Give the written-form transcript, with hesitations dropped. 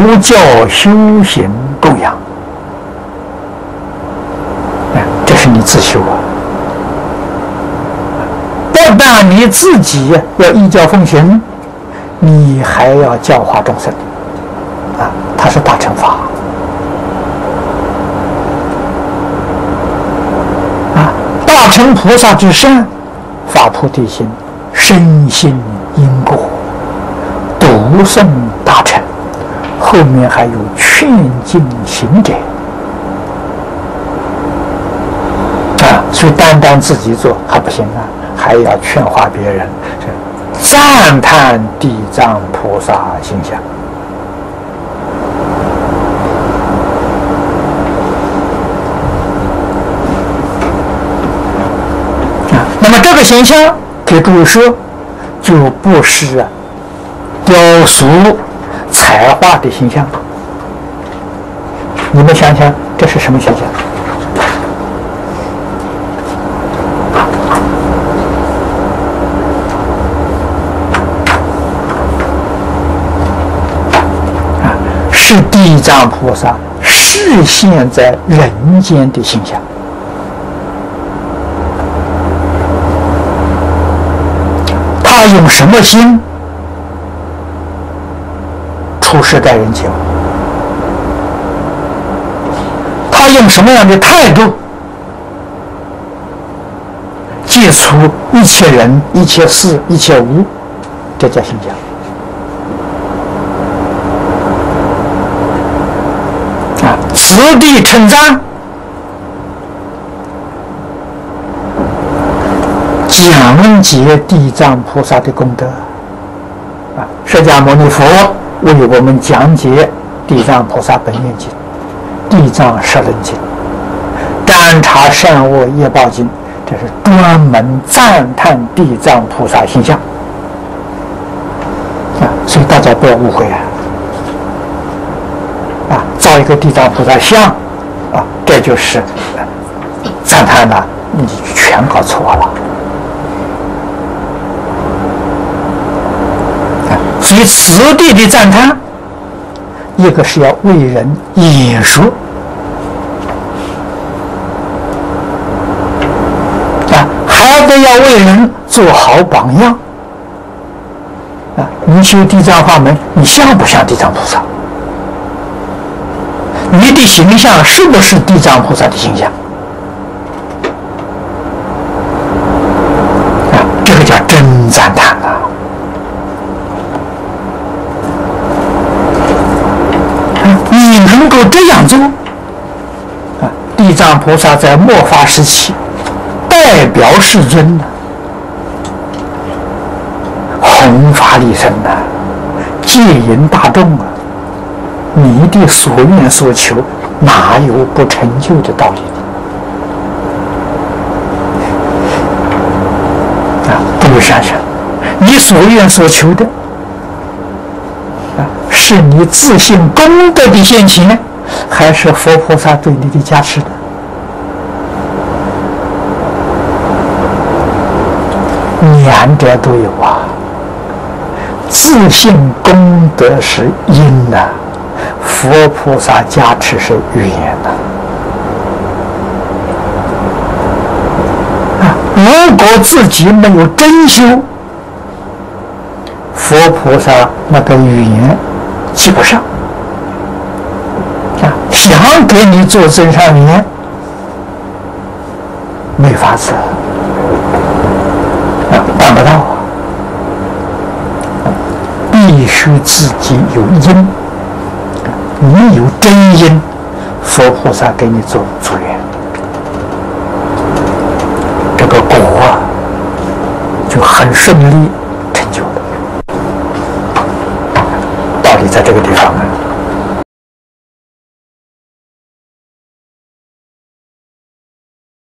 教修行供养。这是你自修啊！不但你自己要依教奉行，你还要教化众生啊！它是大乘法啊！大乘菩萨之善，发菩提心，深信因果，读诵大乘，后面还有劝进行者。所以单单自己做还不行啊，还要劝化别人，赞叹地藏菩萨形象。那么这个形象给诸位说，就不是雕塑彩画的形象。你们想想，这是什么形象？是地藏菩萨示现在人间的形象。他用什么心处事待人接物？他用什么样的态度接触一切人、一切事、一切物？这叫形象。此地称赞讲解地藏菩萨的功德啊！释迦牟尼佛为我们讲解地藏菩萨本愿经、地藏十轮经、观察善恶业报经，这是专门赞叹地藏菩萨形象啊！所以大家不要误会啊！造一个地藏菩萨像啊，这就是赞叹了，你全搞错了。所以此地的赞叹，一个是要为人演说啊，还得要为人做好榜样啊。你修地藏法门，你像不像地藏菩萨？你的形象是不是地藏菩萨的形象？啊，这个叫真赞叹啊！你能够这样做，啊，地藏菩萨在末法时期代表世尊呢，弘法利生呐，戒引大众啊。你的所愿所求，哪有不成就的道理啊？诸位想想，你所愿所求的啊，是你自信功德的现前，还是佛菩萨对你的加持呢？两者都有啊。自信功德是因呐，佛菩萨加持是缘呐。如果自己没有真修，佛菩萨那个缘记不上啊，想给你做增上缘，没法子啊，办不到啊，必须自己有因，你有真因，佛菩萨给你做助缘，这个果啊就很顺利成就了。道理在这个地方啊。